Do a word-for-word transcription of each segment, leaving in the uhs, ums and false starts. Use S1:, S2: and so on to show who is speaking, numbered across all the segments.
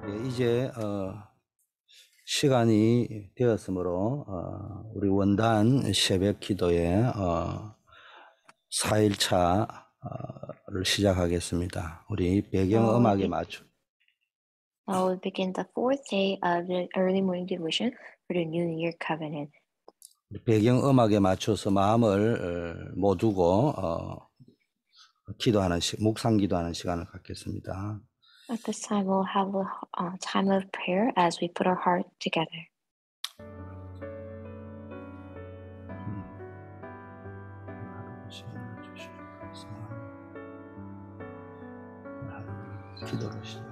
S1: 예, 이제 어, 시간이 되었으므로 어, 우리 원단 새벽 기도에 어, 사 일차를 시작하겠습니다. 우리
S2: So we
S1: 배경음악에
S2: be,
S1: 맞춰
S2: uh, we begin the fourth day of the early morning devotion for the New Year Covenant.
S1: 배경음악에 맞춰서 마음을 어, 모두고 어, 기도하는 시, 묵상 기도하는 시간을 갖겠습니다.
S2: At this time, we'll have a uh, time of prayer as we put our heart together.
S1: 기도를 시작.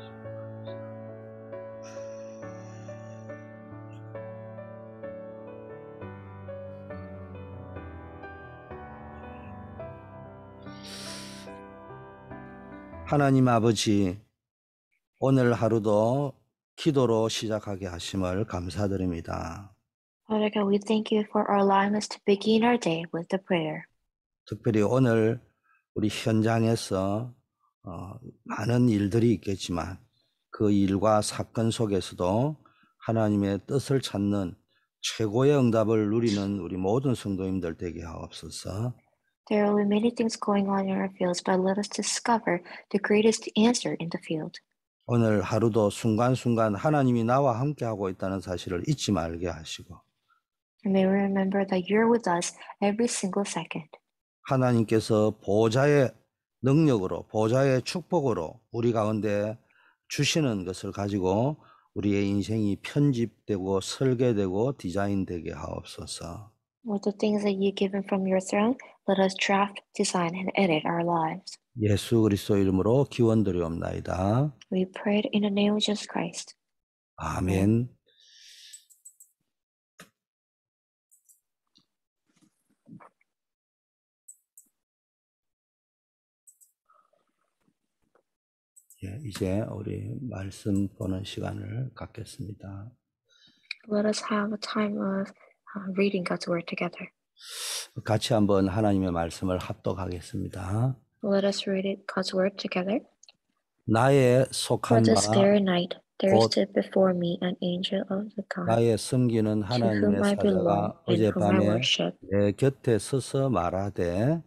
S1: 하나님 아버지, 오늘 하루도 기도로 시작하게 하심을 감사드립니다.
S2: Father God, we thank you for allowing us to begin our day with the prayer.
S1: 특별히 오늘 우리 현장에서 어, 많은 일들이 있겠지만 그 일과 사건 속에서도 하나님의 뜻을 찾는 최고의 응답을 누리는 우리 모든 성도님들 되게 하옵소서.
S2: There will be many things going on in our fields, but let us discover the greatest answer in the field.
S1: 오늘 하루도 순간순간 하나님이 나와 함께하고 있다는 사실을 잊지 말게 하시고
S2: And may we remember that you're with us every single second.
S1: 하나님께서 보좌의 능력으로 보좌의 축복으로 우리 가운데 주시는 것을 가지고 우리의 인생이 편집되고 설계되고 디자인되게 하옵소서.
S2: With the things that you've given from your throne, let us draft, design, and edit our lives.
S1: 예수 그리스도 이름으로 기원드리옵나이다.
S2: We pray it in the name of Jesus Christ.
S1: 아멘. 예, 이제 우리 말씀 보는 시간을 갖겠습니다.
S2: Let us have a time of uh, reading God's word together.
S1: 같이 한번 하나님의 말씀을 합독하겠습니다.
S2: Let us read it, God's word together.
S1: 나의
S2: For
S1: 속한
S2: this
S1: 바
S2: very night there
S1: 곧
S2: stood before me an angel of the God,
S1: 나의 섬기는
S2: to whom
S1: 하나님의
S2: I belong
S1: 사자가
S2: and whom I
S1: 어젯밤에
S2: worship.
S1: 내 곁에 서서 말하되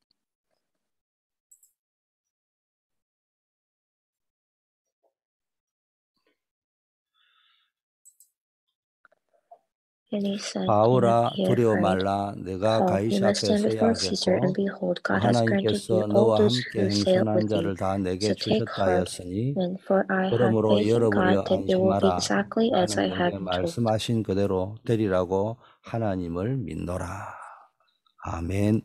S2: And he said,
S1: 바울아
S2: Be
S1: 두려워
S2: afraid,
S1: 말라 내가
S2: Paul, you
S1: 가이사
S2: must
S1: 앞에
S2: stand
S1: 서야
S2: before Caesar, and
S1: 하겠고
S2: behold,
S1: 또
S2: God has granted you
S1: 하나님께서
S2: all
S1: 너와
S2: those
S1: 함께
S2: who sail
S1: 행선한
S2: with you.
S1: 자를 다 내게
S2: So take
S1: 주셨다
S2: heart,
S1: 하였으니
S2: and for I have
S1: 그러므로
S2: faith in
S1: 여러분이여
S2: God that it will be
S1: 안심하라
S2: exactly as I
S1: 나는
S2: have
S1: 내게
S2: been told.
S1: 말씀하신 그대로 되리라고 하나님을 믿노라. 아멘.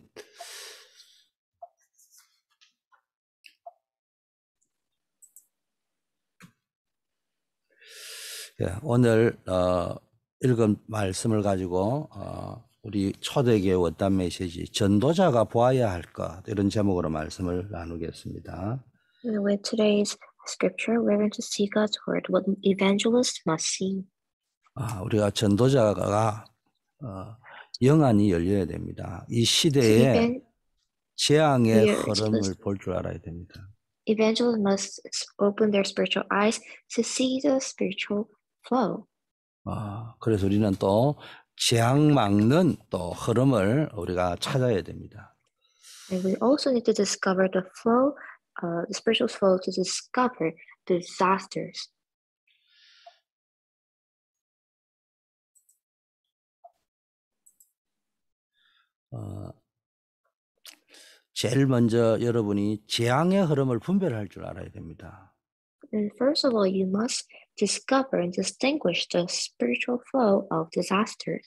S1: 예, 오늘 어, 읽은 말씀을 가지고 어, 우리 초대교회 원단 메시지 전도자가 보아야 할 것 이런 제목으로 말씀을 나누겠습니다.
S2: With today's scripture, we're going to see God's word, what evangelists must see.
S1: 아, 우리가 전도자가 어, 영안이 열려야 됩니다. 이
S2: So
S1: 시대에
S2: evan-
S1: 재앙의 흐름을
S2: evangelists,
S1: 볼 줄 알아야 됩니다.
S2: evangelists must open their spiritual eyes to see the spiritual flow.
S1: 어, 그래서 우리는 또 재앙 막는 또 흐름을 우리가 찾아야 됩니다.
S2: And we also need to discover the flow, uh, the spiritual flow to discover the disasters.
S1: 어, 제일 먼저 여러분이 재앙의 흐름을 분별할 줄 알아야 됩니다.
S2: And first of all, you must discover and distinguish the spiritual flow of disasters.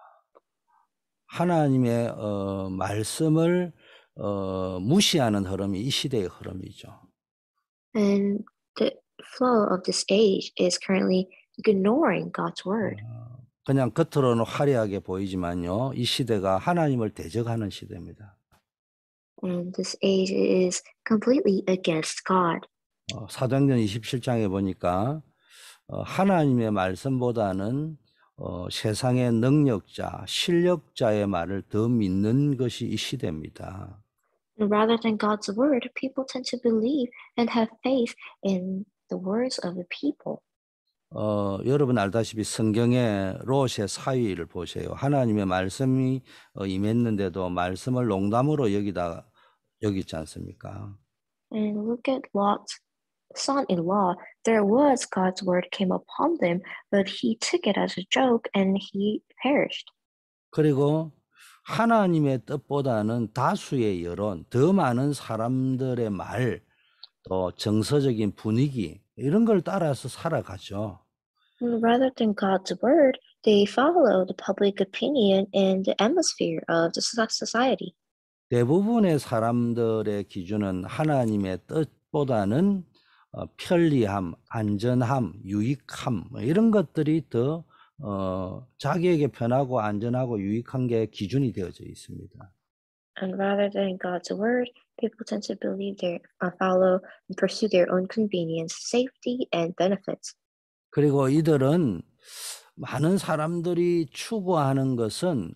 S1: 하나님의 어, 말씀을 어, 무시하는 흐름이 이 시대의 흐름이죠.
S2: And the flow of this age is currently ignoring God's word.
S1: 어, 그냥 겉으로는 화려하게 보이지만요, 이 시대가 하나님을 대적하는 시대입니다.
S2: And this age is completely against God.
S1: 어, 사도행전 이십칠 장에 보니까 어, 하나님의 말씀보다는 어, 세상의 능력자, 실력자의 말을 더 믿는 것이 이 시대입니다.
S2: And rather than God's word, people tend to believe and have faith in the words of the people.
S1: 어, 여러분 알다시피 성경의 롯의 사위를 보세요. 하나님의 말씀이 어, 임했는데도 말씀을 농담으로 여기다 여기지 않습니까?
S2: And look at Lot's son-in-law. There was God's word came upon them, but he took it as a joke and he perished.
S1: 그리고 하나님의 뜻보다는 다수의 여론, 더 많은 사람들의 말, 또 정서적인 분위기 이런 걸 따라서 살아가죠.
S2: And rather than God's word, they follow the public opinion and the atmosphere of the soc- society.
S1: 대부분의 사람들의 기준은 하나님의 뜻보다는 어, 편리함, 안전함, 유익함 뭐 이런 것들이 더 어, 자기에게 편하고 안전하고 유익한 게 기준이 되어져 있습니다.
S2: And rather than God's word, people tend to believe their uh, follow and pursue their own convenience, safety, and benefits.
S1: 그리고 이들은 많은 사람들이 추구하는 것은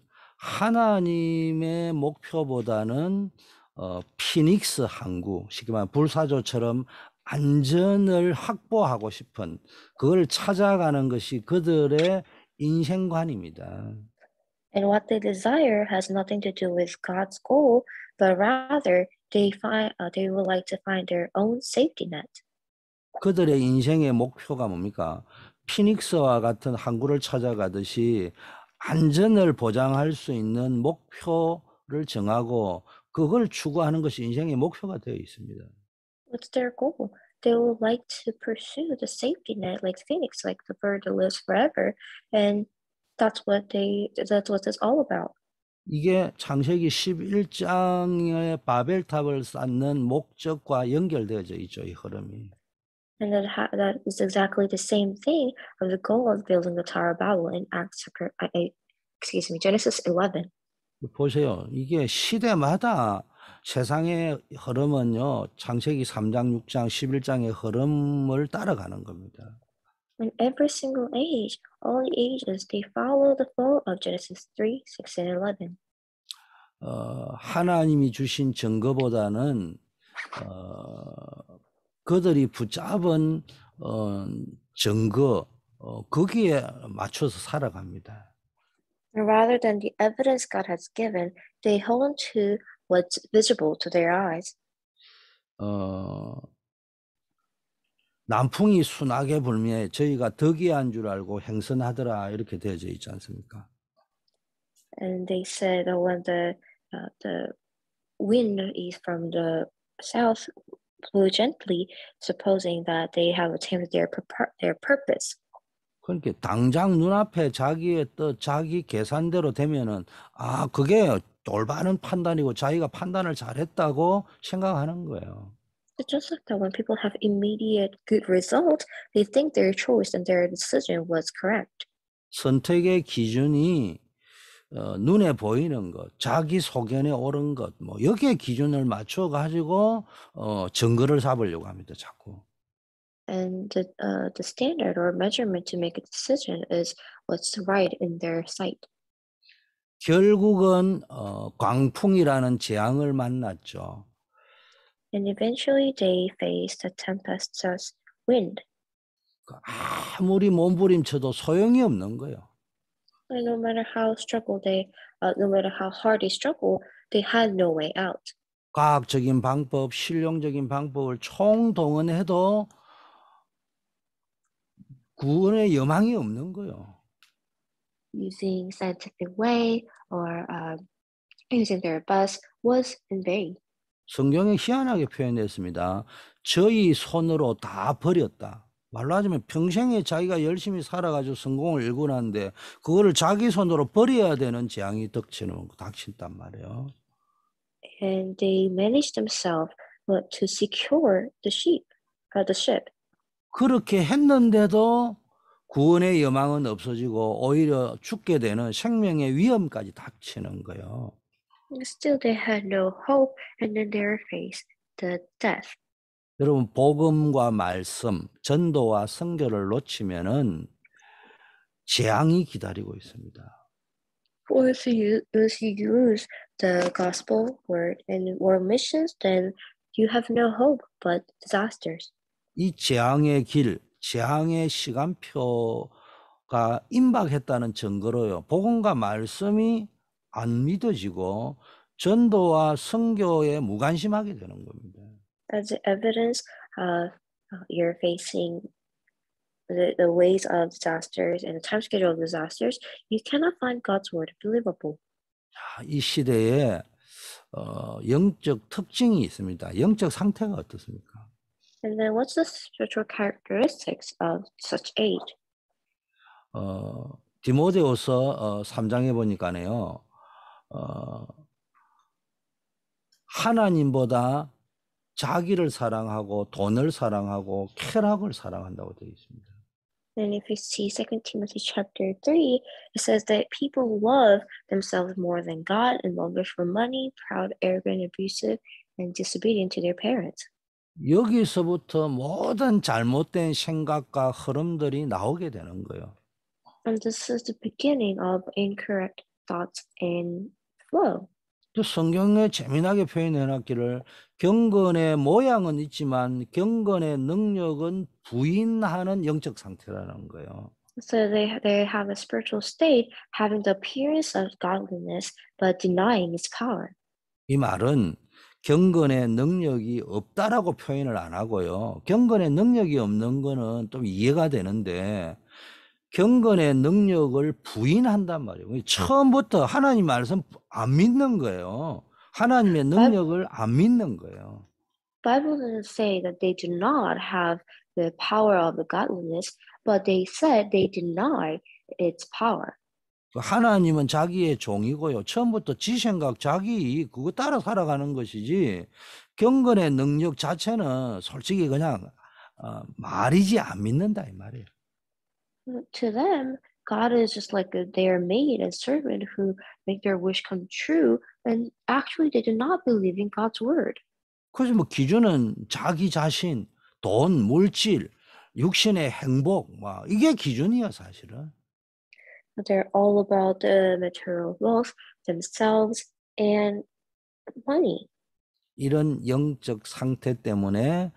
S1: 하나님의 목표보다는 어, 피닉스 항구, 쉽게 말하면 불사조처럼 안전을 확보하고 싶은 그걸 찾아가는 것이 그들의 인생관입니다.
S2: And what they desire has nothing to do with God's goal, but rather they find uh, they would like to find their own safety net.
S1: 그들의 인생의 목표가 뭡니까? 피닉스와 같은 항구를 찾아가듯이 안전을 보장할 수 있는 목표를 정하고 그걸 추구하는 것이 인생의 목표가 되어 있습니다.
S2: What's their goal? They would like to pursue the safety net like Phoenix, like the bird that lives forever, and that's what they that's what it's all about.
S1: 이게 창세기 십일 장의 바벨탑을 쌓는 목적과 연결되어져 있죠, 이 흐름이.
S2: And that ha- that is exactly the same thing of the goal of building the Tower of Babel in Acts chapter, uh, uh, excuse me, Genesis eleven.
S1: 보세요. 이게 시대마다 세상의 흐름은요, 창세기 삼 장, 육 장, 십일 장의 흐름을 따라가는 겁니다.
S2: In every single age, all the ages, they follow the flow of Genesis three, six, and eleven.
S1: 어, 하나님이 주신 증거보다는 어, 그들이 붙잡은 어, 증거 어, 거기에 맞춰서 살아갑니다.
S2: And rather than the evidence God has given, they hold on to what's visible to their eyes.
S1: 어, 남풍이 순하게 불며 저희가 덕이한 줄 알고 행선하더라 이렇게 되어져 있지 않습니까?
S2: And they said that when the uh, the wind is from the south, blew gently, supposing that they have attained their purpo- their purpose.
S1: 그러니까 당장 눈앞에 자기의 뜻, 자기 계산대로 되면은 아 그게 올바른 판단이고 자기가 판단을 잘했다고 생각하는 거예요.
S2: It's just like that when people have immediate good results, they think their choice and their decision was correct.
S1: 선택의 기준이 어, 눈에 보이는 것, 자기 소견에 옳은 것, 뭐 여기에 기준을 맞춰 가지고 어, 증거를 잡으려고 합니다. 자꾸.
S2: And the uh, the standard or measurement to make a decision is what's right in their sight.
S1: 결국은 어, 광풍이라는 재앙을 만났죠.
S2: And eventually they faced a tempestuous wind.
S1: 아무리 몸부림쳐도 소용이 없는 거예요.
S2: And no matter how struggle they, uh, no matter how hard they struggle, they had no way out.
S1: 과학적인 방법, 실용적인 방법을 총동원해도 구원의 여망이 없는 거예요.
S2: Using scientific way or uh, using their best was in vain.
S1: 성경에 희한하게 표현했습니다. 저희 손으로 다 버렸다. 말로 하자면 평생에 자기가 열심히 살아가지고 성공을 일궈놨는데 그거를 자기 손으로 버려야 되는 재앙이 닥치는 닥친단 말이에요.
S2: And they managed themselves uh, to secure the sheep, uh, the ship.
S1: 그렇게 했는데도 구원의 여망은 없어지고 오히려 죽게 되는 생명의 위험까지 닥치는 거예요.
S2: And still, they had no hope, and then they faced the death.
S1: 여러분 복음과 말씀, 전도와 선교를 놓치면은 재앙이 기다리고 있습니다.
S2: Or if you if you use the gospel word and world missions, then you have no hope but disasters.
S1: 이 재앙의 길, 재앙의 시간표가 임박했다는 증거로요. 복음과 말씀이 안 믿어지고 전도와 선교에 무관심하게 되는 겁니다.
S2: As evidence of uh, you're facing the, the ways of disasters and the time schedule of disasters, you cannot find God's word believable.
S1: 자, 이 시대에 어, 영적 특징이 있습니다. 영적 상태가 어떻습니까?
S2: And then what's the spiritual characteristics of such age?
S1: 어, 디모데후서 어, 삼 장에 보니까요. 어, 하나님보다 자기를 사랑하고 돈을 사랑하고 쾌락을 사랑한다고 되어 있습니다.
S2: And if you see Second Timothy chapter three, it says that people love themselves more than God and longers for money, proud, arrogant, abusive, and disobedient to their parents.
S1: 여기서부터 모든 잘못된 생각과 흐름들이 나오게 되는 거예요.
S2: And this is the beginning of incorrect thoughts and flow.
S1: 또 성경에 재미나게 표현해 놨기를 경건의 모양은 있지만 경건의 능력은 부인하는 영적 상태라는 거예요.
S2: So they they have a spiritual state having the appearance of godliness but denying its power.
S1: 이 말은 경건의 능력이 없다라고 표현을 안 하고요. 경건의 능력이 없는 거는 좀 이해가 되는데 경건의 능력을 부인한단 말이에요. 처음부터 하나님 말씀 안 믿는 거예요. 하나님의 능력을 안 믿는 거예요.
S2: Bible doesn't say that they do not have the power of the godliness, but they said they deny its power.
S1: 하나님은 자기의 종이고요. 처음부터 지 생각, 자기 그거 따라 살아가는 것이지 경건의 능력 자체는 솔직히 그냥 어, 말이지 안 믿는다 이 말이에요.
S2: To them, God is just like a, their maid and servant who make their wish come true, and actually they do not believe in God's word.
S1: 그래서 뭐 기준은 자기 자신, 돈, 물질, 육신의 행복, 뭐 이게 기준이야 사실은.
S2: They're all about the material wealth, themselves, and money.
S1: 이런 영적 상태 때문에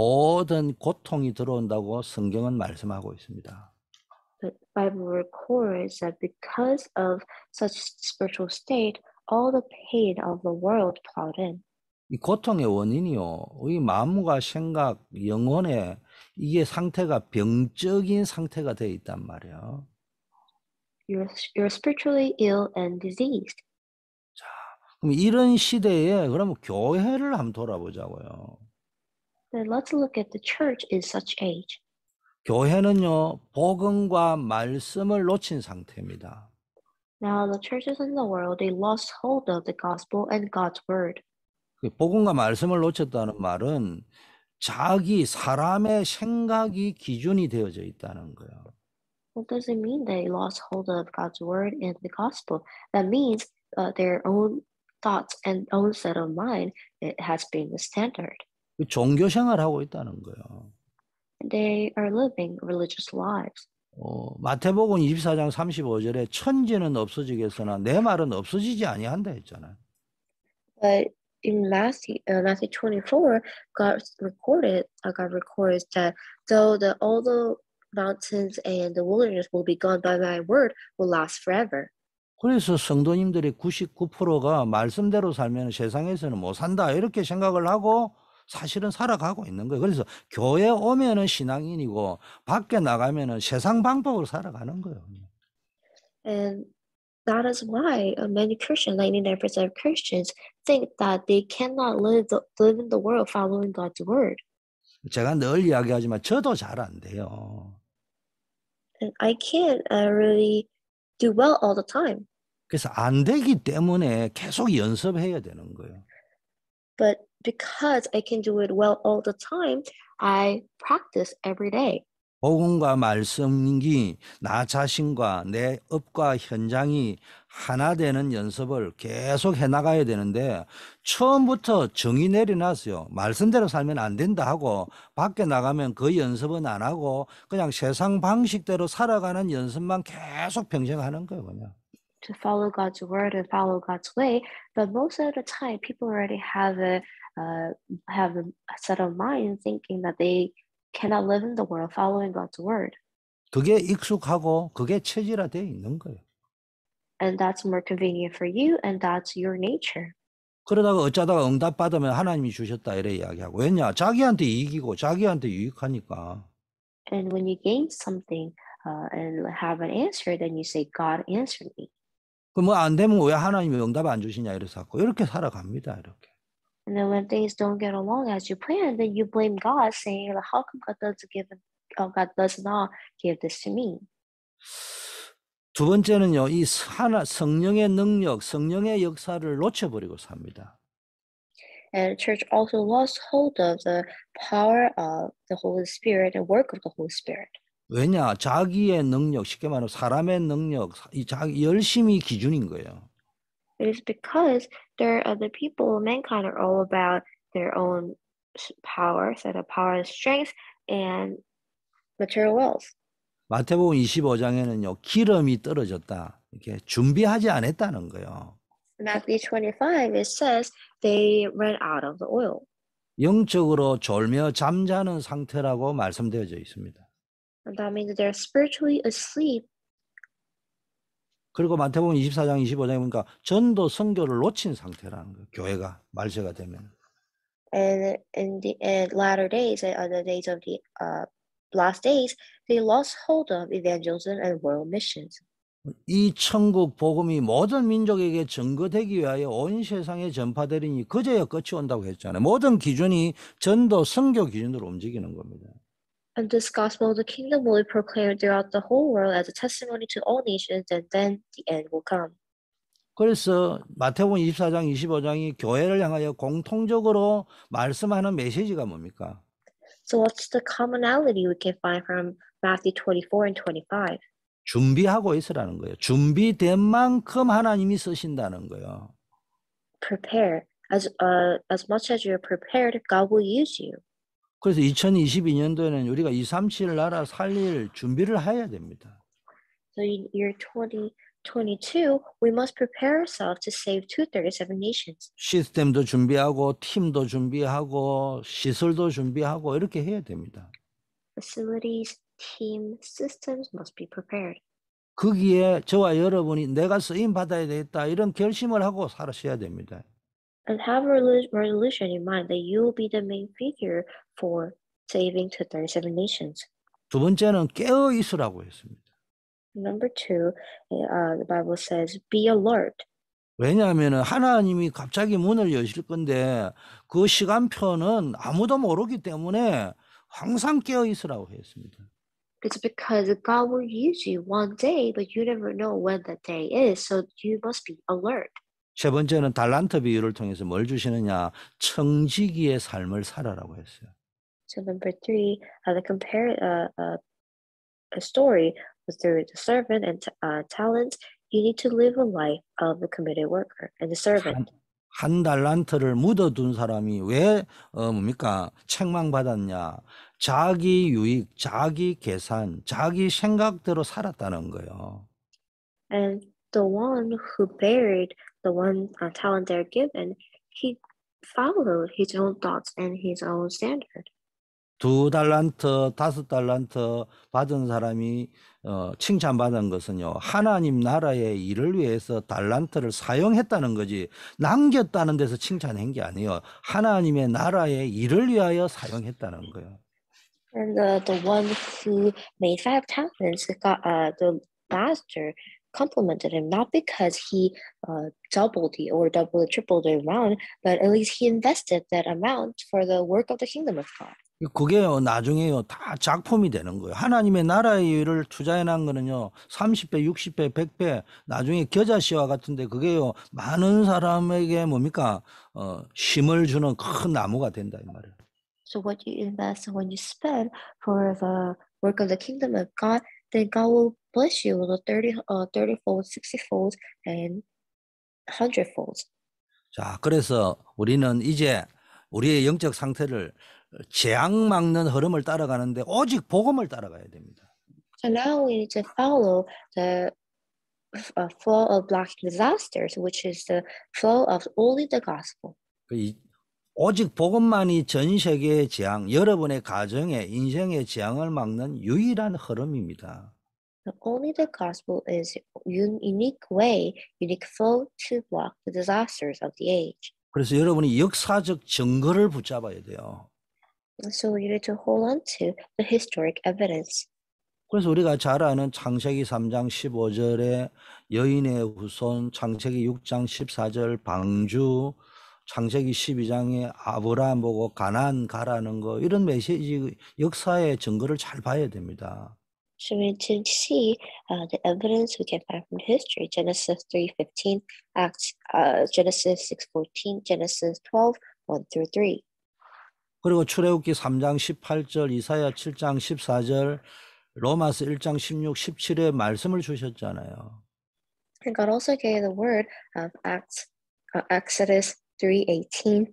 S1: 모든 고통이 들어온다고 성경은 말씀하고 있습니다.
S2: The Bible records that because of such spiritual state, all the pain of the world plowed in.
S1: 이 고통의 원인이요. 우리 마음과 생각, 영혼의 이게 상태가 병적인 상태가 되어 있단 말이에요.
S2: You're, you're spiritually ill and diseased.
S1: 자, 그럼 이런 시대에 그러면 교회를 한번 돌아보자고요.
S2: Then let's look at the church in such age.
S1: 교회는요, 복음과 말씀을 놓친 상태입니다.
S2: Now the churches in the world, they lost hold of the gospel and God's word.
S1: 복음과 말씀을 놓쳤다는 말은 자기 사람의 생각이 기준이 되어져 있다는 거예요.
S2: What does it mean they lost hold of God's word and the gospel? That means uh, their own thoughts and own set of mind, it has been the standard.
S1: 종교 생활하고 있다는 거예요.
S2: They are living religious lives.
S1: 어, 마태복음 이십사 장 삼십오 절에 천지는 없어지겠으나 내 말은 없어지지 아니한다 했잖아요.
S2: But in Matthew, uh, Matthew twenty-four, God recorded, uh, God records that though the all the mountains and the wilderness will be gone, by my word will last forever.
S1: 그래서 성도님들의 구십구 퍼센트가 말씀대로 살면 세상에서는 못 산다 이렇게 생각을 하고 사실은 살아가고 있는 거예요. 그래서 교회 오면은 신앙인이고 밖에 나가면은 세상 방법으로 살아가는 거예요.
S2: And that is why uh, many Christians, ninety-nine percent of Christians, think that they cannot live the, live in the world following God's word.
S1: 제가 늘 이야기하지만 저도 잘 안 돼요.
S2: And I can't uh, really do well all the time.
S1: 그래서 안 되기 때문에 계속 연습해야 되는 거예요.
S2: But because I can do it well all the time, I practice every day.
S1: 복음과 말씀이 나 자신과 내 업과 현장이 하나 되는 연습을 계속 해나가야 되는데 처음부터 정의 내려놨어요. 말씀대로 살면 안 된다 하고 밖에 나가면 그 연습은 안 하고 그냥 세상 방식대로 살아가는 연습만 계속 병행하는 거예요. 그냥.
S2: To follow God's word and follow God's way, but most of the time, people already have a uh, have a set of mind thinking that they cannot live in the world following God's word.
S1: 그게 익숙하고 그게 체질화되어 있는 거예요.
S2: And that's more convenient for you, and that's your nature.
S1: 그러다가 어쩌다가 응답 받으면 하나님이 주셨다 이래 이야기하고. 왜냐? 자기한테 이익이고 자기한테 유익하니까.
S2: And when you gain something uh, and have an answer, then you say, God answered me.
S1: 그 뭐 안 되면 왜 하나님이 응답 안 주시냐 이래서 하고 이렇게 살아갑니다. 이렇게.
S2: And then when things don't get along as you planned, then you blame God, saying, "How come God doesn't give? Uh, God does not give this to me?"
S1: 두 번째는요, 이 하나 성령의 능력, 성령의 역사를 놓쳐버리고 삽니다.
S2: And the church also lost hold of the power of the Holy Spirit and work of the Holy Spirit.
S1: 왜냐? 자기의 능력, 쉽게 말하면 사람의 능력, 이 자기 열심이 기준인 거예요.
S2: It is because there are the people, mankind are all about their own power, so the power and strength and material wealth.
S1: 마태복음 이십오 장에는요, 기름이 떨어졌다. 이렇게 준비하지 않았다는 거예요.
S2: Matthew twenty-five, it says they ran out of the oil.
S1: 영적으로 졸며 잠자는 상태라고 말씀되어져 있습니다.
S2: And that means they're spiritually asleep.
S1: 그리고 마태복음 이십사 장 이십오 장에 보니까 전도 선교를 놓친 상태라는 거예요. 교회가 말세가 되면.
S2: And in the in latter days, uh, the days of the uh, last days, they lost hold of evangelism and world missions.
S1: 이 천국 복음이 모든 민족에게 증거되기 위하여 온 세상에 전파되리니 그제야 끝이 온다고 했잖아요. 모든 기준이 전도 선교 기준으로 움직이는 겁니다.
S2: And this gospel of the kingdom will be proclaimed throughout the whole world as a testimony to all nations, and then the end will come.
S1: 그래서 마태복음 이십사 장 이십오 장이 교회를 향하여 공통적으로 말씀하는 메시지가 뭡니까?
S2: So what's the commonality we can find from Matthew twenty-four and twenty-five?
S1: 준비하고 있으라는 거예요. 준비된 만큼 하나님이 쓰신다는 거예요.
S2: Prepare. As, uh, as much as you're prepared, God will use you.
S1: 그래서 이천이십이 년도에는 우리가 이백삼십칠 나라 살릴 준비를 해야 됩니다.
S2: So in year twenty twenty-two, we must prepare ourselves to save two hundred thirty-seven nations.
S1: 시스템도 준비하고 팀도 준비하고 시설도 준비하고 이렇게 해야 됩니다.
S2: Facilities, team, systems must be prepared.
S1: 거기에 저와 여러분이 내가 쓰임 받아야 되겠다 이런 결심을 하고 살아셔야 됩니다.
S2: And have a resolution in mind that you will be the main figure for saving two hundred thirty-seven nations.
S1: 두 번째는 깨어 있으라고 했습니다.
S2: Number two, uh, the Bible says, be alert.
S1: 왜냐하면 하나님이 갑자기 문을 여실 건데 그 시간표는 아무도 모르기 때문에 항상 깨어 있으라고 했습니다.
S2: It's because God will use you one day, but you never know when that day is, so you must be alert.
S1: 세 번째는 달란트 비유를 통해서 뭘 주시느냐? 청지기의 삶을 살아라고 했어요.
S2: So number three, uh, the compare uh, uh, a story with through the servant and uh, talents. You need to live a life of the committed worker and the servant.
S1: 한, 한 달란트를 묻어둔 사람이 왜 어, 뭡니까? 책망받았냐? 자기 유익, 자기 계산, 자기 생각대로 살았다는 거예요.
S2: And the one who buried the one uh, talent they're given, he followed his own thoughts and his own standard.
S1: 두 달란트, 다섯 달란트 받은 사람이 어, 칭찬받은 것은요. 하나님 나라의 일을 위해서 달란트를 사용했다는 거지 남겼다는 데서 칭찬한 게 아니에요. 하나님의 나라의 일을 위하여 사용했다는 거예요.
S2: And the, the one who made five talents, got, uh, the master complimented him, not because he uh, doubled the, or doubled or tripled the amount, but at least he invested that amount for the work of the kingdom of God.
S1: 그게요, 나중에요, 다 작품이 되는 거예요. 하나님의 나라의 일을 투자해 놓은 거는요, 삼십 배, 육십 배, 백 배, 나중에 겨자씨와 같은데, 그게요, 많은 사람에게 뭡니까, 어, 힘을 주는 큰 나무가 된다, 이 말이에요.
S2: So what you invest and when you spend for the work of the kingdom of God, then God will bless you with a thirty, uh, thirty-fold, sixty-fold, and one hundred-fold.
S1: 자, 그래서 우리는 이제 우리의 영적 상태를 재앙 막는 흐름을 따라가는데 오직 복음을 따라가야 됩니다.
S2: So now we need to follow the uh, flow of blocking disasters, which is the flow of only the gospel.
S1: 이 오직 복음만이 전 세계의 재앙, 여러분의 가정의 인생의 재앙을 막는 유일한 흐름입니다.
S2: Not only the gospel is un- unique way, unique flow to block the disasters of the age.
S1: 그래서 여러분이 역사적 증거를 붙잡아야 돼요.
S2: So we need to hold on to the historic evidence.
S1: 그래서 우리가 잘 아는 창세기 삼 장 십오 절에 여인의 후손, 창세기 육 장 십사 절 방주, 창세기 십이 장에 아브라함 보고 가나안 가라는 거, 이런 메시지, 역사의 증거를 잘 봐야 됩니다.
S2: So we need to see uh, the evidence we can find from history. Genesis three fifteen, Acts, uh, Genesis six fourteen, Genesis twelve one through three.
S1: 그리고 출애굽기 삼 장 십팔 절, 이사야 칠 장 십사 절, 로마서 일 장 십육, 십칠에 말씀을 주셨잖아요.
S2: And God also gave the word of Acts, uh, Exodus three eighteen,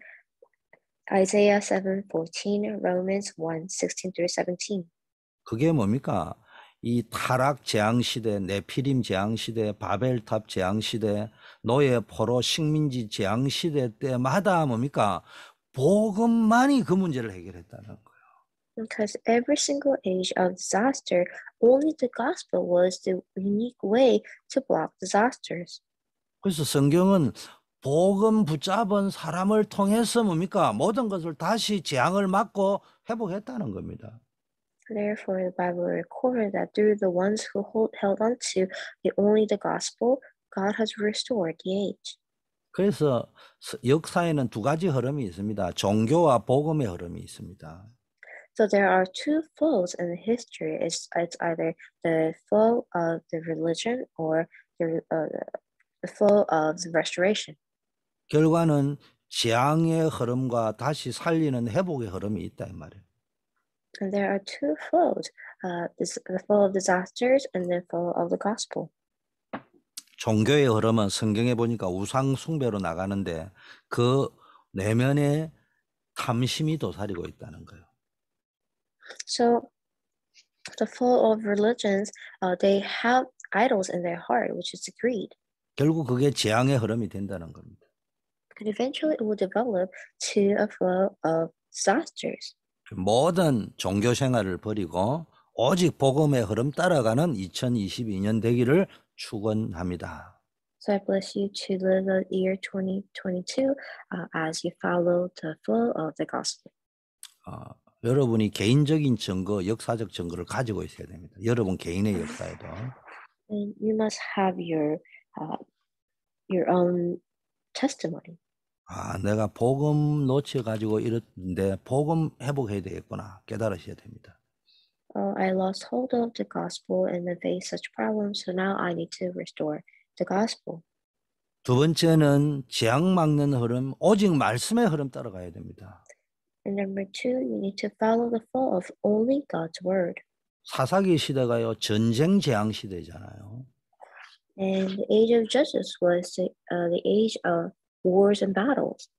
S2: Isaiah seven fourteen, Romans one sixteen through seventeen.
S1: 그게 뭡니까? 이 타락 재앙 시대, 네피림 재앙 시대, 바벨탑 재앙 시대, 노예 포로 식민지 재앙 시대 때마다 뭡니까? 복음만이 그 문제를 해결했다는 거예요.
S2: Because every single age of disaster, only the gospel was the unique way to block disasters.
S1: 그래서 성경은 복음 붙잡은 사람을 통해서 뭡니까? 모든 것을 다시 재앙을 막고 회복했다는 겁니다.
S2: Therefore, the Bible recorded that through the ones who hold, held on to the, only the gospel, God has restored the age.
S1: 그래서 역사에는 두 가지 흐름이 있습니다. 종교와 복음의 흐름이 있습니다.
S2: So there are two flows in history. It's, it's either the flow of the religion or the, uh, the flow of the restoration.
S1: 결과는 재앙의 흐름과 다시 살리는 회복의 흐름이 있다 이 말이에요.
S2: And there are two flows, uh, this, the flow of disasters and the flow of the gospel.
S1: 종교의 흐름은 성경에 보니까 우상 숭배로 나가는데 그 내면에 탐심이 도사리고 있다는 거예요.
S2: So the flow of religions, uh, they have idols in their heart, which is greed.
S1: 결국 그게 재앙의 흐름이 된다는 겁니다.
S2: And eventually it will develop to a flow of disasters.
S1: 모든 종교 생활을 버리고 오직 복음의 흐름 따라가는 이천이십이 년 되기를 축원합니다.
S2: So I bless you to live the year twenty twenty-two uh, as you follow the flow of the gospel.
S1: 어, 여러분이 개인적인 증거, 역사적 증거를 가지고 있어야 됩니다. 여러분 개인의 역사에도.
S2: And you must have your uh, your own testimony.
S1: 아, 내가 복음 놓쳐가지고 이랬는데 복음 회복해야 되겠구나 깨달으셔야 됩니다.
S2: Oh, I lost hold of the gospel and then faced such problems, so now I need to restore the gospel.
S1: 두 번째는 재앙 막는 흐름, 오직 말씀의 흐름 따라가야 됩니다.
S2: And number two, you need to follow the flow of only God's word.
S1: 사사기 시대가요 전쟁 재앙 시대잖아요.
S2: And the age of Judges was the, uh, the age of wars and battles.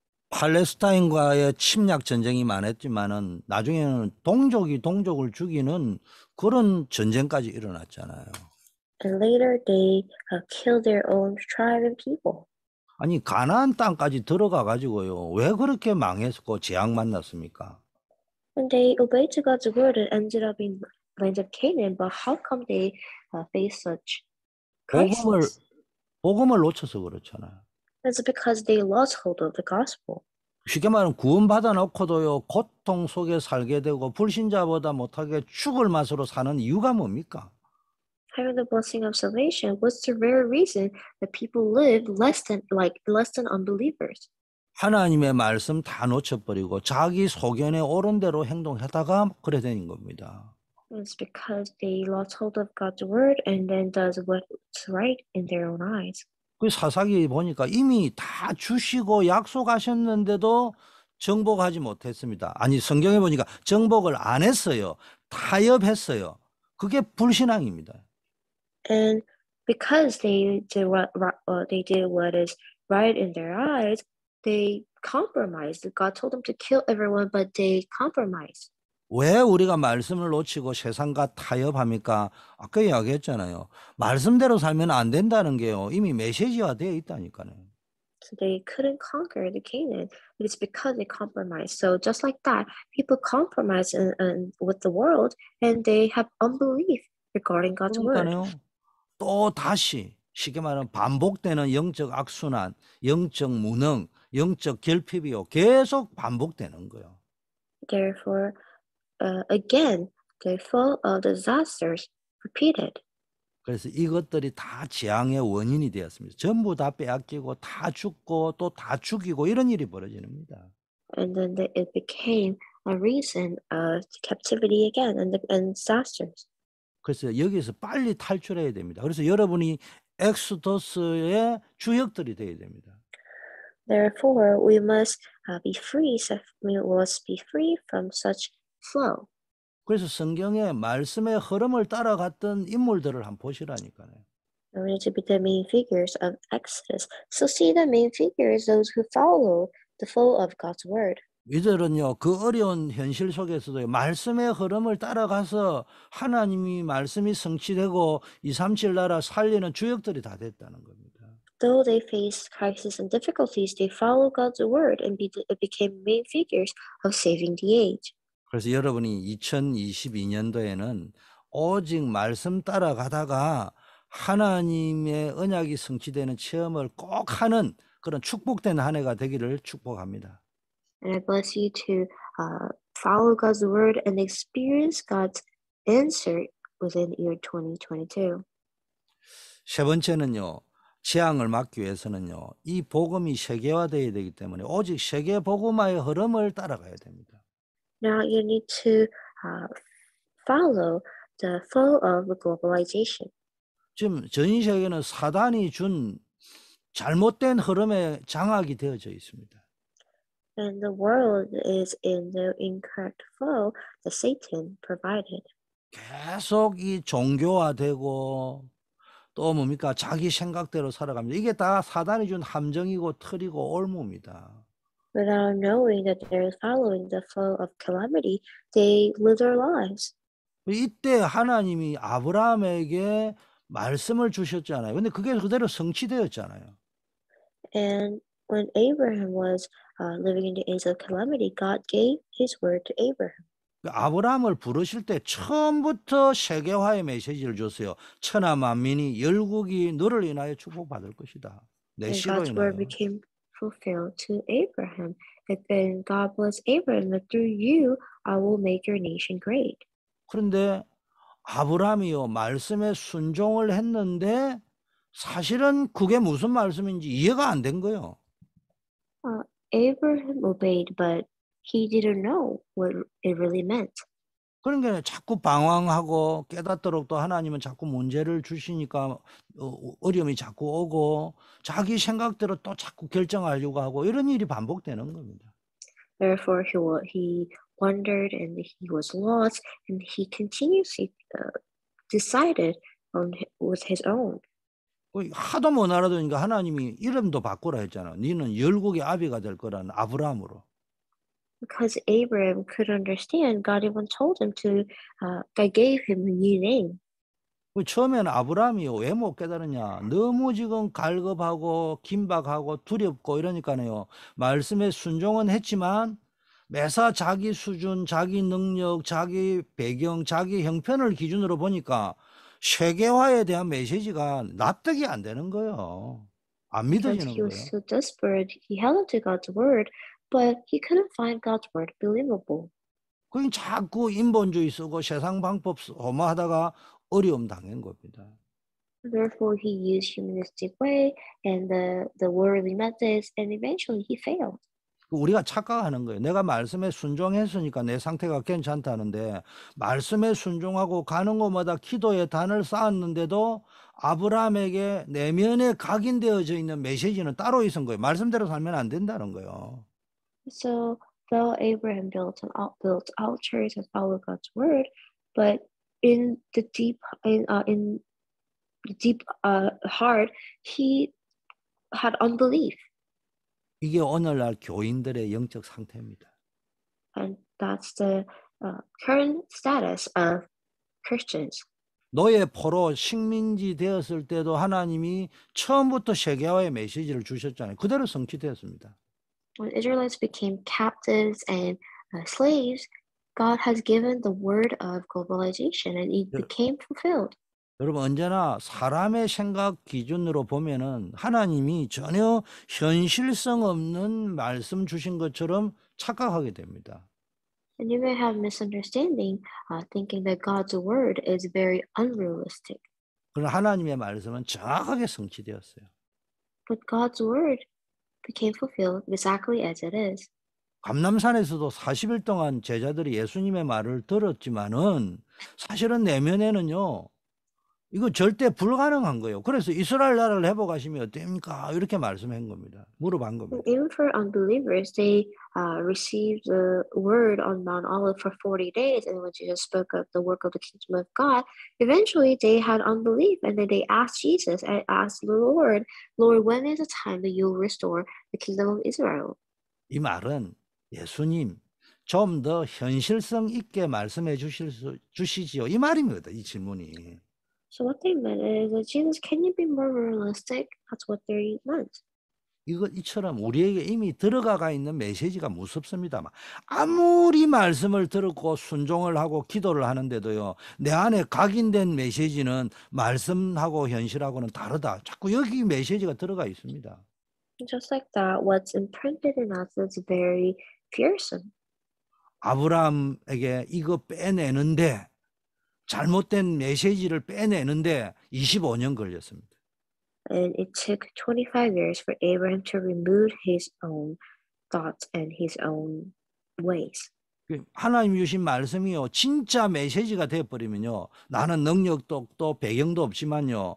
S1: 팔레스타인과의 침략 전쟁이 많았지만은 나중에는 동족이 동족을 죽이는 그런 전쟁까지 일어났잖아요.
S2: And later they uh, killed their own tribe and people.
S1: 아니 가나안 땅까지 들어가 가지고요 왜 그렇게 망했고 재앙 만났습니까?
S2: And they obeyed to God's word and ended up in the land of Canaan. But how come they uh, faced such
S1: 복음을
S2: crisis?
S1: 복음을 놓쳐서 그렇잖아요.
S2: That's because they lost hold of the gospel.
S1: 쉽게 말하면 구원받아 놓고도요 고통 속에 살게 되고 불신자보다 못하게 죽을 맛으로 사는 이유가 뭡니까?
S2: Having the blessing of salvation, what's the rare reason that people live less than like less than unbelievers?
S1: 하나님의 말씀 다 놓쳐버리고 자기 소견에 옳은 대로 행동하다가 그래 되는 겁니다.
S2: It's because they lost hold of God's word and then does what's right in their own eyes.
S1: 그 사사기 보니까 이미 다 주시고 약속하셨는데도 정복하지 못했습니다. 아니 성경에 보니까 정복을 안 했어요. 타협했어요. 그게 불신앙입니다.
S2: And because they did what uh, they did what is right in their eyes, they compromised. God told them to kill everyone, but they compromised.
S1: 왜 우리가 말씀을 놓치고 세상과 타협합니까? 아까 이야기했잖아요. 말씀대로 살면 안 된다는 게요. 이미 메시지화 되어 있다니까요.
S2: So they couldn't conquer the Canaan. It's because they compromised. So just like that, people compromise in, in, with the world and they have unbelief regarding God's word.
S1: 그러니까요. 또 다시 쉽게 말하면 반복되는 영적 악순환, 영적 무능, 영적 결핍이요. 계속 반복되는 거예요.
S2: Therefore, uh, again, they're full of disasters repeated.
S1: 그래서 이것들이 다 재앙의 원인이 되었습니다. 전부 다 빼앗기고 다 죽고 또 다 죽이고 이런 일이 벌어집니다.
S2: And then the, it became a reason of captivity again and, the, and disasters.
S1: 그래서 여기서 빨리 탈출해야 됩니다. 그래서 여러분이 엑소더스의 주역들이 되어야 됩니다.
S2: Therefore, we must uh, be free. So we must be free from such flow.
S1: 그래서 성경의 말씀의 흐름을 따라갔던 인물들을 한번 보시라니까요.
S2: And we need to be the main figures of Exodus. So see the main figures, those who follow the flow of God's word.
S1: 이들은요, 그 어려운 현실 속에서도 말씀의 흐름을 따라가서 하나님이 말씀이 성취되고 이삼칠 나라 살리는 주역들이 다 됐다는 겁니다.
S2: Though they faced crises and difficulties, they followed God's word and be, became main figures of saving the age.
S1: 그래서 여러분이 이천이십이 년도에는 오직 말씀 따라가다가 하나님의 언약이 성취되는 체험을 꼭 하는 그런 축복된 한 해가 되기를 축복합니다.
S2: And I bless you to uh, follow God's word and experience God's answer within year twenty twenty-two.
S1: 세 번째는요. 재앙을 막기 위해서는요. 이 복음이 세계화되어야 되기 때문에 오직 세계 복음화의 흐름을 따라가야 됩니다.
S2: Now you need to uh, follow the flow of the globalization.
S1: 지금 전 세계는 사단이 준 잘못된 흐름에 장악이 되어져 있습니다.
S2: And the world is in the incorrect flow that Satan provided.
S1: 계속 이 종교화되고 또 뭡니까? 자기 생각대로 살아갑니다. 이게 다 사단이 준 함정이고 틀이고 올무입니다.
S2: Without knowing that they're following the flow of calamity, they live their lives.
S1: 이때 하나님이 아브라함에게 말씀을 주셨잖아요. 근데 그게 그대로 성취되었잖아요.
S2: And when Abraham was uh, living in the age of calamity, God gave his word to Abraham.
S1: 아브라함을 부르실 때 처음부터 세계화의 메시지를 줬어요. 천하 만민이 열국이 너를 인하여 축복받을 것이다. 내
S2: And
S1: 씨로
S2: God's word
S1: 인하여.
S2: became fulfilled to Abraham. And then God blessed Abraham that through you I will make your nation great.
S1: 그런데 아브라함이요 말씀에 순종을 했는데 사실은 그게 무슨 말씀인지 이해가 안 된 거예요.
S2: Uh, Abraham obeyed, but he didn't know what it really meant.
S1: 그러니까 자꾸 방황하고 깨닫도록 또 하나님은 자꾸 문제를 주시니까 어, 어려움이 자꾸 오고 자기 생각대로 또 자꾸 결정하려고 하고 이런 일이 반복되는 겁니다.
S2: Therefore, he wa- he wondered and he was lost, and he continuously uh, decided on hi- with his own.
S1: 하도 못 알아두니까 하나님이 이름도 바꾸라 했잖아. 너는 열국의 아비가 될 거라는 아브라함으로.
S2: Because Abraham could understand, God even told him to. Uh, God gave him a new name.
S1: 처음에는 아브라함이 왜 못 깨달았냐. 너무 지금 갈급하고 긴박하고 두렵고 이러니까요. 말씀에 순종은 했지만 매사 자기 수준, 자기 능력, 자기 배경, 자기 형편을 기준으로 보니까 세계화에 대한 메시지가 납득이 안 되는 거예요. 안
S2: Because
S1: 믿어지는
S2: he was
S1: 거예요.
S2: so desperate, he held on to God's word, but he couldn't find God's word believable.
S1: 그냥 자꾸 인본주의 쓰고 세상 방법 소모하다가 어려움 당한 겁니다.
S2: Therefore, he used humanistic way and the, the worldly methods, and eventually he failed.
S1: 우리가 착각하는 거예요. 내가 말씀에 순종했으니까 내 상태가 괜찮다는데 말씀에 순종하고 가는 곳마다 기도의 단을 쌓았는데도 아브라함에게 내면에 각인되어져 있는 메시지는 따로 있은 거예요. 말씀대로 살면 안 된다는 거예요.
S2: So, though Abraham built an out, built altars and followed God's word, but in the deep in uh, in the deep uh, heart, he had unbelief,
S1: 이게 오늘날 교인들의 영적 상태입니다.
S2: and that's the uh, current status of Christians.
S1: 노예 포로 식민지 되었을 때도 하나님이 처음부터 세계화의 메시지를 주셨잖아요. 그대로 성취되었습니다.
S2: When Israelites became captives and uh, slaves, God has given the word of globalization and it
S1: 여-
S2: became fulfilled.
S1: 여러분 언제나 사람의 생각 기준으로 보면은 하나님이 전혀 현실성 없는 말씀 주신 것처럼 착각하게 됩니다.
S2: And you may have misunderstanding, uh, thinking that God's word is very unrealistic.
S1: 그러나 하나님의 말씀은 정확하게 성취되었어요.
S2: But God's word became fulfilled exactly as it is.
S1: 감람산에서도 사십 일 동안 제자들이 예수님의 말을 들었지만은 사실은 내면에는요. 이거 절대 불가능한 거예요. 그래서 이스라엘 나라를 회복하시면 어떻습니까? 이렇게 말씀한 겁니다. 물어본
S2: And
S1: 겁니다.
S2: even for unbelievers, they uh, received the word on Mount Olive for forty days. And when Jesus spoke of the work of the kingdom of God, eventually they had unbelief. And then they asked Jesus and asked the Lord, Lord, when is the time that you'll restore the kingdom of Israel?
S1: 이 말은 예수님 좀 더 현실성 있게 말씀해 주실 수, 주시지요. 이 말입니다. 이 질문이.
S2: So what they meant is, Jesus, can you be more realistic? That's what they meant.
S1: 이거 이처럼 우리에게 이미 들어가 있는 메시지가 무섭습니다만 아무리 말씀을 들었고 순종을 하고 기도를 하는데도요. 내 안에 각인된 메시지는 말씀하고 현실하고는 다르다. 자꾸 여기 메시지가 들어가 있습니다.
S2: Just like that, what's imprinted in us is very fearsome.
S1: 아브라함에게 이거 빼내는데 잘못된 메시지를 빼내는데 이십오 년 걸렸습니다.
S2: And it took twenty-five years for Abraham to remove his own thoughts and his own ways.
S1: 하나님 주신 말씀이요. 진짜 메시지가 되어버리면요. 나는 능력도 없고 배경도 없지만요.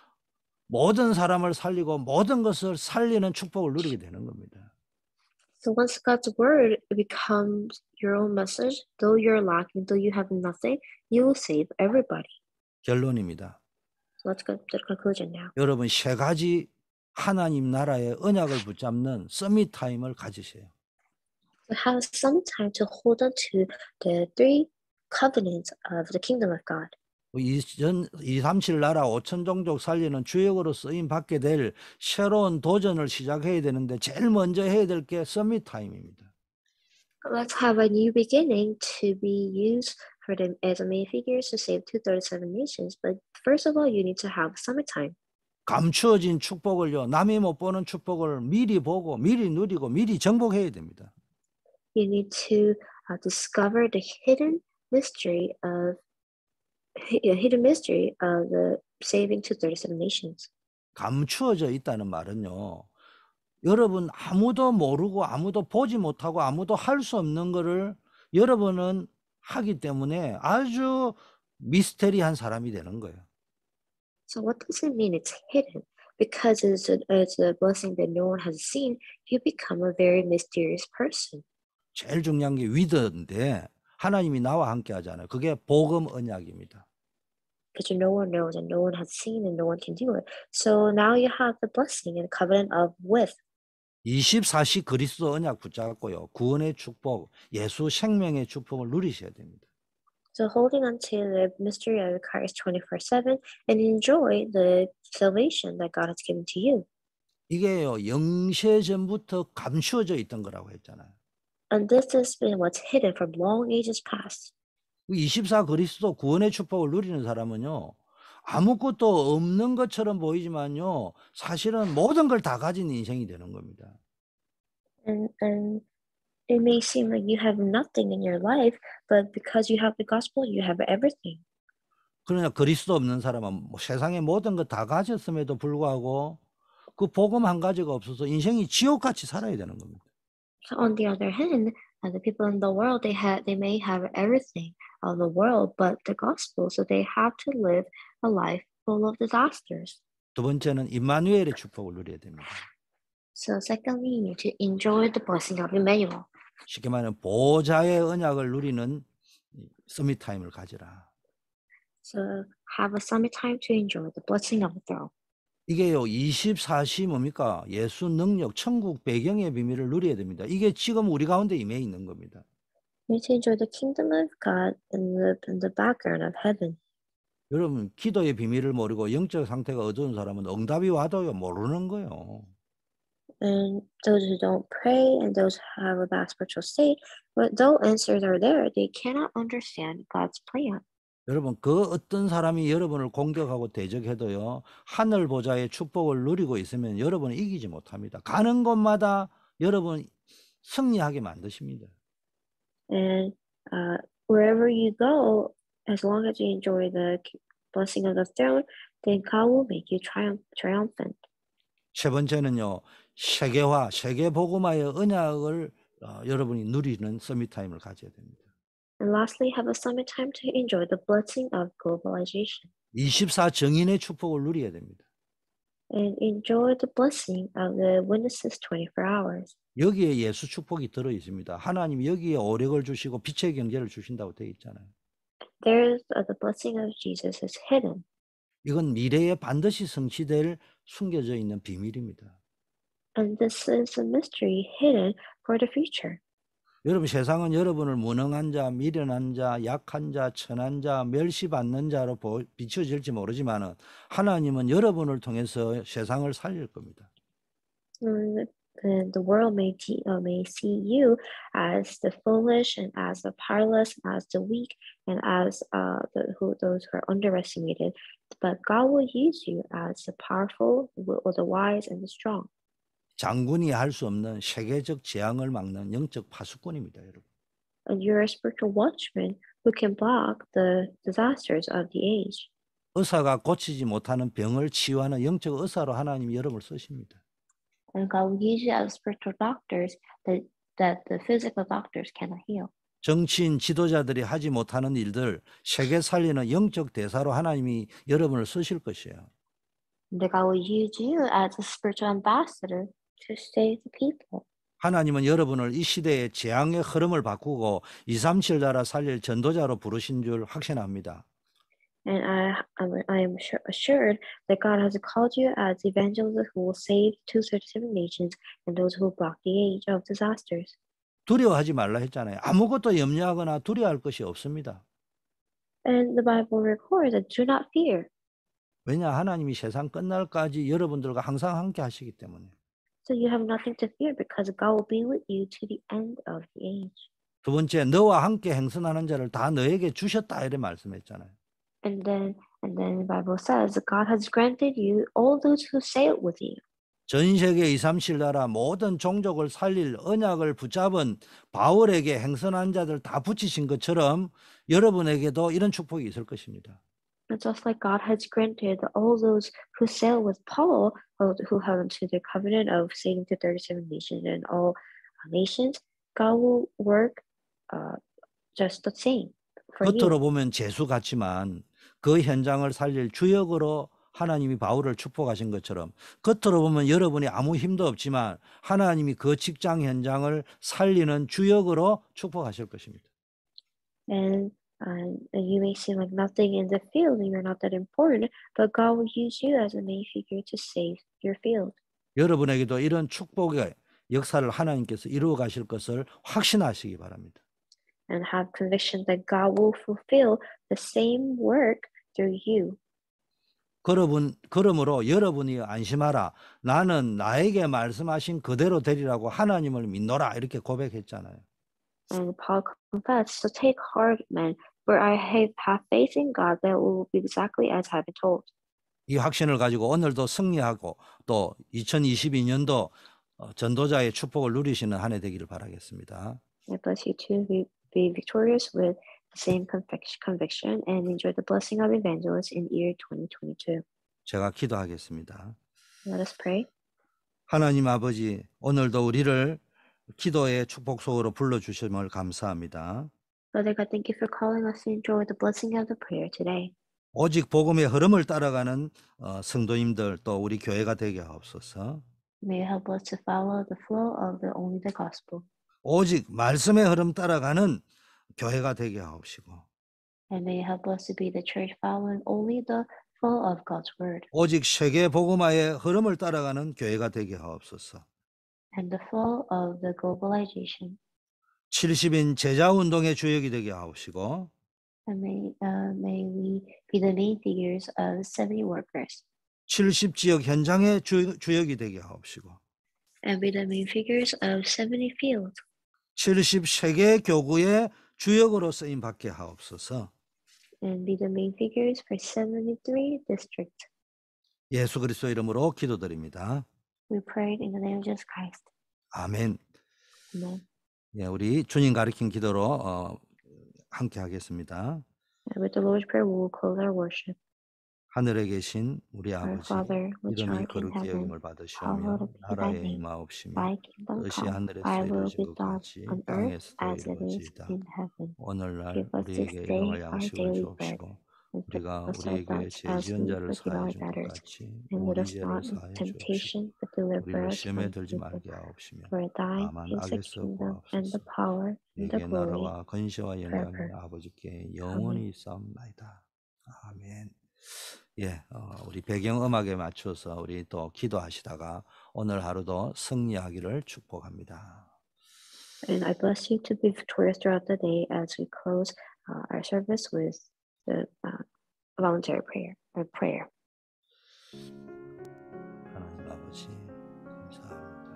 S1: 모든 사람을 살리고 모든 것을 살리는 축복을 누리게 되는 겁니다.
S2: So once God's word becomes your own message, though you're lacking, though you have nothing, you will save everybody.
S1: 결론입니다.
S2: So let's go to the conclusion now.
S1: 여러분 세 가지 하나님 나라의 언약을 붙잡는 서밋 타임을 가지세요.
S2: So have some time to hold on to the three covenants of the kingdom of God.
S1: 이백삼십칠 나라 오천 종족 살리는 주역으로 쓰임 받게 될 새로운 도전을 시작해야 되는데 제일 먼저 해야 될 게 서밋 타임입니다.
S2: Let's have a new beginning to be used for them as a main figures to save two hundred thirty-seven nations. But first of all, you need to have summertime.
S1: 감추어진 축복을요. 남이 못 보는 축복을 미리 보고 미리 누리고 미리 정복해야 됩니다.
S2: You need to uh, discover the hidden mystery of hidden mystery of the saving two hundred thirty-seven nations.
S1: 감추어져 있다는 말은요. 여러분 아무도 모르고 아무도 보지 못하고 아무도 할 수 없는 거를 여러분은 하기 때문에 아주 미스테리한 사람이 되는 거예요.
S2: So what does it mean it's hidden? Because it's a, it's a blessing that no one has seen, you become a very mysterious person.
S1: 제일 중요한 게 위드인데 하나님이 나와 함께 하잖아요. 그게 복음 언약입니다.
S2: Because no one knows and no one has seen and no one can do it. So now you have the blessing and covenant of with.
S1: 이십사 시 그리스도 언약 붙잡고요. 구원의 축복, 예수 생명의 축복을 누리셔야 됩니다.
S2: So holding on to the mystery of Christ twenty-four seven and enjoy the salvation that God has given to you.
S1: 이게요. 영세 전부터 감추어져 있던 거라고 했잖아요.
S2: And this has been what's hidden from long ages past.
S1: 이십사 그리스도 구원의 축복을 누리는 사람은요. 아무것도 없는 것처럼 보이지만요. 사실은 모든 걸 다 가진 인생이 되는 겁니다.
S2: And, and it may seem like you have nothing in your life, but because you have the gospel, you have everything.
S1: 그러나 그리스도 없는 사람은 뭐 세상의 모든 것 다 가졌음에도 불구하고 그 복음 한 가지가 없어서 인생이 지옥같이 살아야 되는 겁니다.
S2: So on the other hand, uh, the people in the world, they have, they may have everything of the world, but the gospel, so they have to live a life full of disasters.
S1: 두 번째는 임마누엘의 축복을 누려야 됩니다.
S2: So secondly, you need to enjoy the blessing of Emmanuel.
S1: 쉽게 말하면 보좌의 언약을 누리는 서밋 타임을 가지라.
S2: So have a summit time to enjoy the blessing of the throne.
S1: 이게요, 이십사 시 뭡니까? 예수 능력, 천국 배경의 비밀을 누려야 됩니다. 이게 지금 우리 가운데 임해 있는 겁니다.
S2: You need to enjoy the kingdom of God in the, in the background of heaven.
S1: 여러분 기도의 비밀을 모르고 영적 상태가 어두운 사람은 응답이 와도요 모르는 거예요.
S2: And those who don't pray and those who have a bad spiritual state, but though answers are there, they cannot understand God's plan.
S1: 여러분 그 어떤 사람이 여러분을 공격하고 대적해도요. 하늘 보좌의 축복을 누리고 있으면 여러분은 이기지 못합니다. 가는 곳마다 여러분 승리하게 만드십니다.
S2: And uh, wherever you go, as long as you enjoy the blessing of the throne, then God will make you triumph, triumphant.
S1: 세 번째는요. 세계화, 세계 복음화의 언약을 어, 여러분이 누리는 서밋 타임을 가져야 됩니다.
S2: And lastly, have a summit time to enjoy the blessing of globalization.
S1: 이십사 정인의 축복을 누려야 됩니다.
S2: And enjoy the blessing of the witnesses twenty-four hours.
S1: 여기에 예수 축복이 들어 있습니다. 하나님이 여기에 오력을 주시고 빛의 경제를 주신다고 되어 있잖아요.
S2: There's uh, the blessing of Jesus is hidden.
S1: 이건 미래에 반드시 성취될 숨겨져 있는 비밀입니다.
S2: And this is a mystery hidden for the future.
S1: 여러분 세상은 여러분을 무능한 자, 미련한 자, 약한 자, 천한 자, 멸시받는 자로 보, 비춰질지 모르지만 하나님은 여러분을 통해서 세상을 살릴 겁니다.
S2: And and the world may, te- uh, may see you as the foolish and as the powerless and as the weak and as uh, the, who, those who are underestimated. But God will use you as the powerful or the wise and the strong.
S1: 장군이 할 수 없는 세계적 재앙을 막는 영적 파수꾼입니다, 여러분.
S2: And you're a spiritual watchman who can block the disasters of the age.
S1: 의사가 고치지 못하는 병을 치유하는 영적 의사로 하나님이 여러분을 쓰십니다.
S2: And God will use you as spiritual doctors that, that the physical doctors cannot heal.
S1: 정치인 지도자들이 하지 못하는 일들 세계 살리는 영적 대사로 하나님이 여러분을 쓰실 것이에요.
S2: And God will use you as a spiritual ambassador to save the people.
S1: 하나님은 여러분을 이 시대의 재앙의 흐름을 바꾸고 이삼칠 나라 살릴 전도자로 부르신 줄 확신합니다.
S2: And I, I'm- I am sure, assured that God has called you as evangelists who will save two thirty-seven nations and those who block the age of disasters.
S1: 두려워하지 말라 했잖아요. 아무것도 염려하거나 두려워할 것이 없습니다.
S2: And the Bible records that do not fear.
S1: 왜냐 하나님이 세상 끝날까지 여러분들과 항상 함께 하시기 때문에.
S2: So you have nothing to fear because God will be with you to the end of the age.
S1: 두 번째 너와 함께 행선하는 자를 다 너에게 주셨다 이렇게 말씀했잖아요.
S2: And then, and then the Bible says that God has granted you all those who sail with you.
S1: 전 세계 이삼칠 나라 모든 종족을 살릴 언약을 붙잡은 바울에게 행선한 자들 다 붙이신 것처럼 여러분에게도 이런 축복이 있을 것입니다.
S2: And just like God has granted all those who sail with Paul, who who have into the covenant of saving to thirty-seven nations and all nations, God will work uh, just the same for
S1: 겉으로
S2: you.
S1: 보면 재수 같지만 그 현장을 살릴 주역으로 하나님이 바울을 축복하신 것처럼 겉으로 보면 여러분이 아무 힘도 없지만 하나님이 그 직장 현장을 살리는 주역으로 축복하실 것입니다.
S2: And uh, you may seem like nothing in the field, and you're not that important, but God will use you as a main figure to save your field.
S1: 여러분에게도 이런 축복의 역사를 하나님께서 이루어 가실 것을 확신하시기 바랍니다.
S2: And have conviction that God will fulfill the same work through you.
S1: 그러분, 그러므로 여러분이 안심하라. 나는 나에게 말씀하신 그대로 되리라고 하나님을 믿노라. 이렇게 고백했잖아요.
S2: And Paul confessed, so take heart, men, for I have, have faith in God that it will be exactly as I have been told.
S1: 이 확신을 가지고 오늘도 승리하고 또 이천이십이 년도 전도자의 축복을 누리시는 한 해 되기를 바라겠습니다.
S2: I bless you to be, be victorious with the same conviction, conviction and enjoy the blessing of evangelists in year twenty twenty-two.
S1: 제가 기도하겠습니다.
S2: Let us pray.
S1: 하나님 아버지, 오늘도 우리를 기도의 축복 속으로 불러주심을 감사합니다.
S2: Father God, thank you for calling us to enjoy the blessing of the prayer today.
S1: 오직 복음의 흐름을 따라가는 어, 성도님들 또 우리 교회가 되게 하옵소서.
S2: May you help us to follow the flow of the only the gospel.
S1: 오직 말씀의 흐름 따라가는 교회가 되게 하옵시고.
S2: And may you help us to be the church following only the flow of God's word.
S1: 오직 세계 복음화의 흐름을 따라가는 교회가 되게 하옵소서.
S2: And the flow of the globalization.
S1: 칠십 인 제자 운동의 주역이 되게 하옵시고.
S2: And may, uh, may we be the main figures of seventy workers,
S1: 칠십 지역 현장의 주, 주역이 되게 하옵시고
S2: and be the main figures of seventy fields,
S1: 칠십세 개 교구의 주역으로 쓰임 받게 하옵소서.
S2: and be the main figures for seventy-three districts.
S1: 예수 그리스도 이름으로 기도드립니다.
S2: We prayed in the name of Jesus Christ.
S1: 아멘.
S2: Amen.
S1: 예, 우리 주님 가르친 기도로 어, 함께 하겠습니다.
S2: And with the Lord's Prayer, we will close our worship.
S1: 하늘에 계신 우리
S2: Our
S1: 아버지,
S2: Father, which
S1: 이름이
S2: art in
S1: 거룩히
S2: heaven,
S1: 여김을 받으시오며
S2: hallowed be thy
S1: 나라에
S2: name.
S1: 임하옵시며
S2: Thy kingdom
S1: 뜻이
S2: come,
S1: 하늘에서
S2: thy will
S1: 이루어진
S2: be
S1: 것
S2: done
S1: 같이
S2: on earth
S1: 땅에서도
S2: as it is
S1: 이루어지이다.
S2: in heaven.
S1: 오늘날
S2: Give us this
S1: 우리에게
S2: day
S1: 일용할
S2: our
S1: 양식을
S2: daily bread,
S1: 주옵시고
S2: and forgive
S1: 우리가
S2: us our
S1: 우리에게
S2: debts
S1: 죄
S2: as
S1: 지은
S2: we
S1: 자를
S2: forgive
S1: 사하여
S2: our
S1: 준 것
S2: debtors.
S1: 같이
S2: And lead
S1: 우리
S2: us
S1: 죄를
S2: not into
S1: 사하여 주옵시고
S2: temptation, but deliver
S1: 우리를
S2: us
S1: 시험에
S2: from
S1: 들지
S2: evil.
S1: 말게 하옵시며
S2: For thine
S1: 다만
S2: is the
S1: 악에서
S2: kingdom, and the
S1: 구하옵소서.
S2: power, and the
S1: 내게
S2: glory,
S1: 나라와 건시와 영광이
S2: forever.
S1: 아버지께 영원히 있사옵나이다. 아멘. 예, 어, 우리 배경 음악에 맞춰서 우리 또 기도하시다가 오늘 하루도 승리하기를 축복합니다.
S2: And I bless you to be victorious throughout the day as we close uh, our service with the uh, voluntary prayer or prayer.
S1: 하나님 아버지 감사합니다.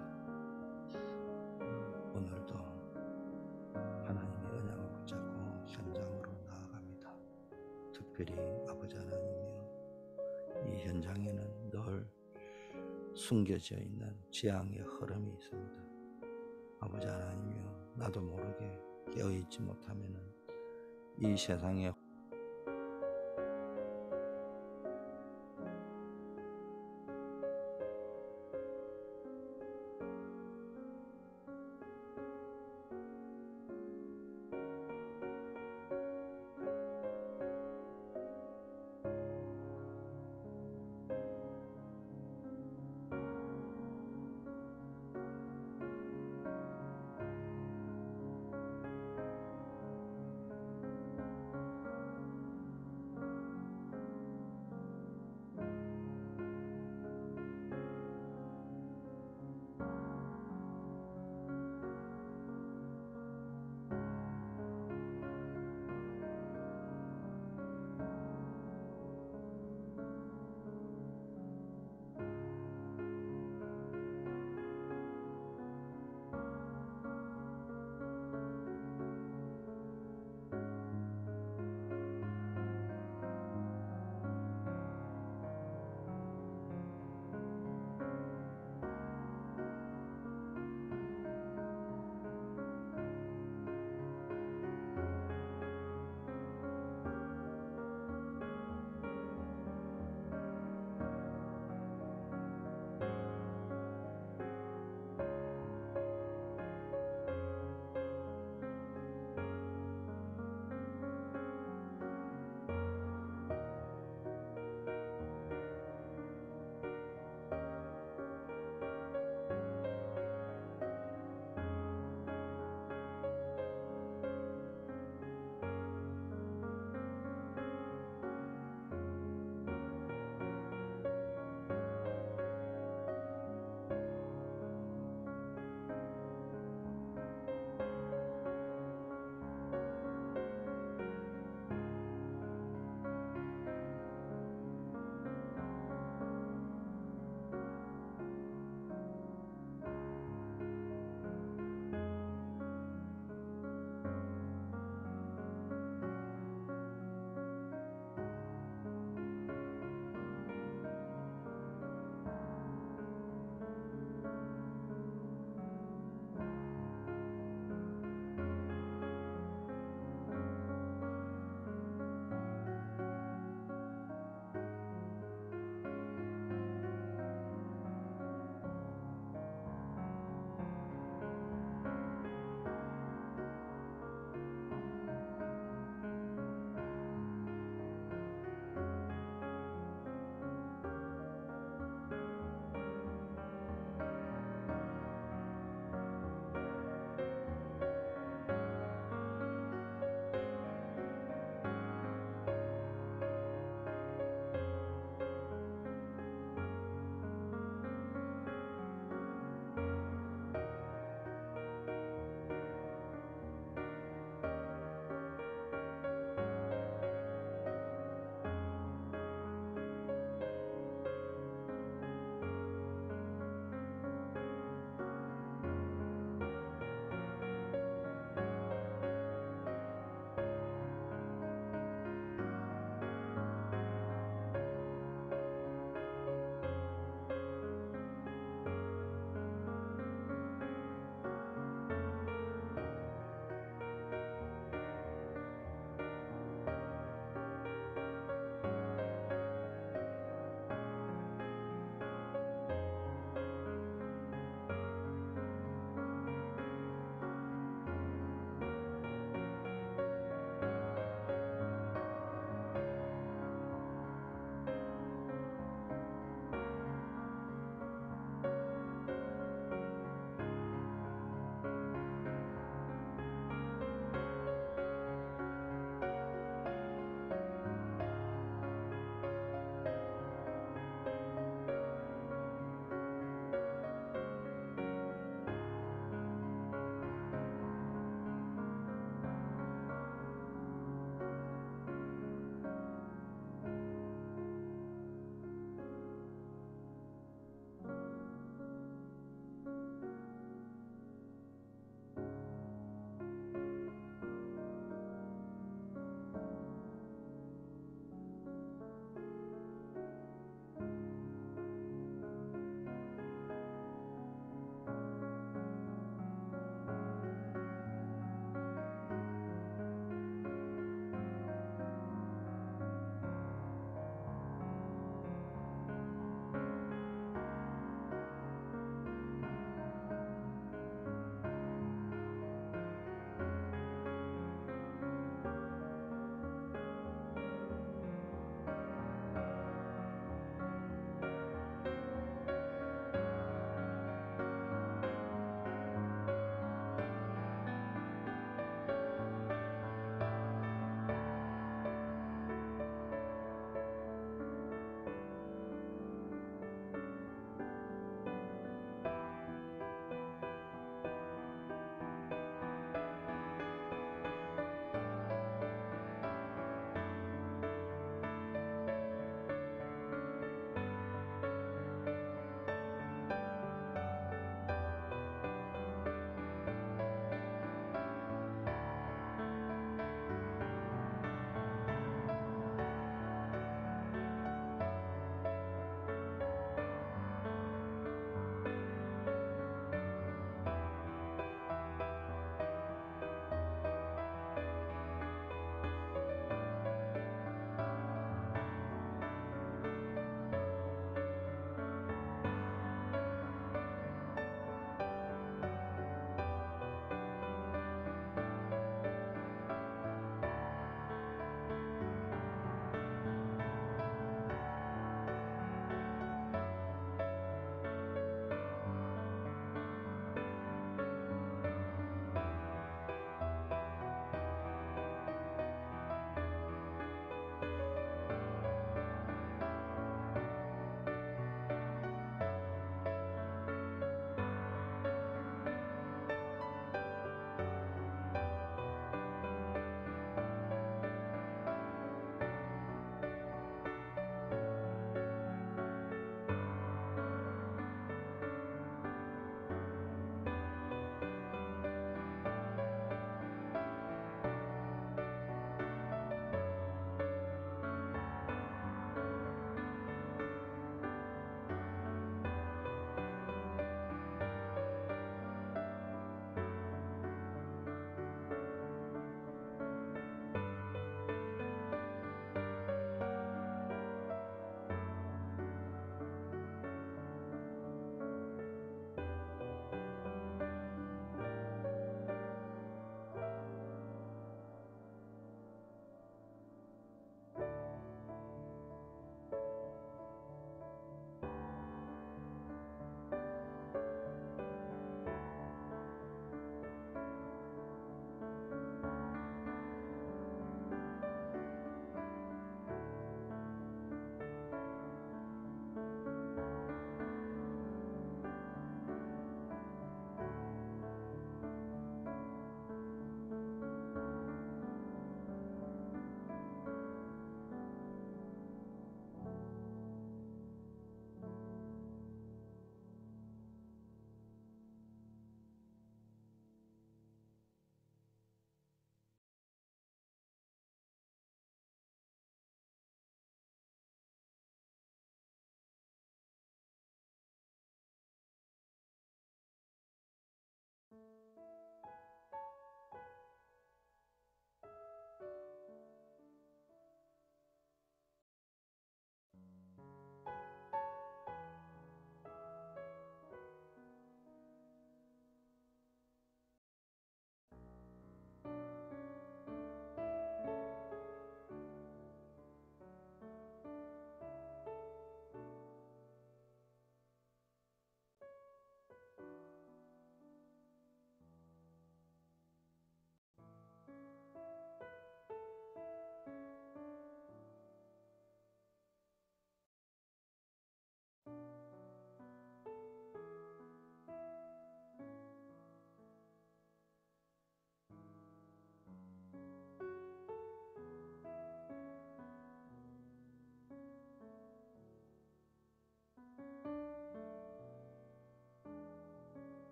S1: 오늘도 하나님의 은혜를 붙잡고 현장으로 나아갑니다. 특별히 아버지 하나님이여 이 현장에는 늘 숨겨져 있는 재앙의 흐름이 있습니다. 아버지 하나님이여 나도 모르게 깨어있지 못하면은 이 세상에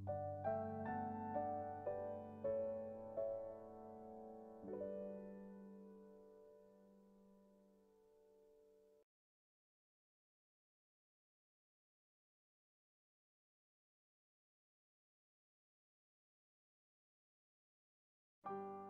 S2: 음.